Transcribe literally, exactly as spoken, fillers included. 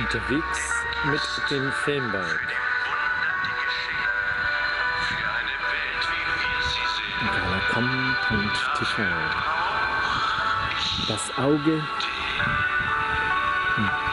Unterwegs mit dem Filmbike. galacom punkt t v. Das Auge